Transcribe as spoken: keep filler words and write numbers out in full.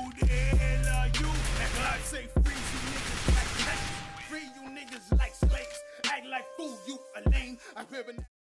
the hell are you? And I say free you niggas like slaves. Free you niggas like slaves. Act like fool, you a lame. I'm hearing